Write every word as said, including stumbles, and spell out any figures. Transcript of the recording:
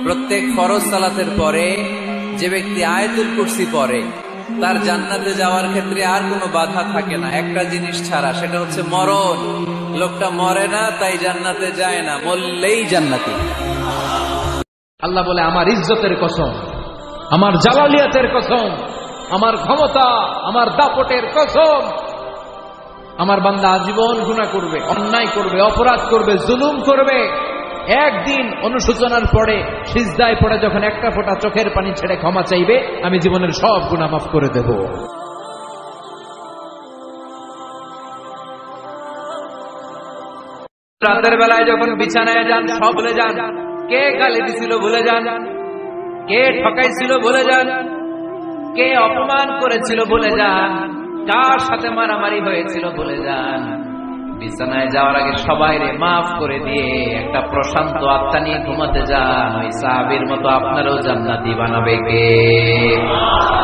প্রত্যেক ফরজ সালাতের পরে যে ব্যক্তি আয়াতুল কুরসি পড়ে তার জান্নাতে যাওয়ার ক্ষেত্রে আর কোনো বাধা থাকে না, একটা জিনিস ছাড়া, সেটা হচ্ছে মরণ। লোকটা মরে না তাই জান্নাতে যায় না, বললেই জান্নাতি। আল্লাহ বলে, আমার ইজ্জতের কসম, আমার জালালিয়াতের কসম, আমার ক্ষমতা, আমার দাপটের কসম, আমার বান্দা আজীবন গুনাহ করবে, অন্যায় করবে, অপরাধ করবে, জুলুম করবে, একদিন অনুশোচনার পরে সিজদায় পড়ে যখন একটা ফোঁটা চোখের পানি ছেড়ে ক্ষমা চাইবে, আমি জীবনের সব গুনাহ মাফ করে দেব। রাতের বেলায় যখন বিছানায় যান, সব ভুলে যান। কে গালি দিছিল ভুলে যান, কে ঠকাইছিল ভুলে যান, কে অপমান করেছিল ভুলে যান, কার সাথে মারামারি হয়েছিল ভুলে যান। বিছানায় যাওয়ার আগে সবাইরে মাফ করে দিয়ে একটা প্রশান্ত আত্মা নিয়ে ঘুমাতে যান। ওই সাহাবীর মতো আপনারও জান্নাতি বানাবে কে?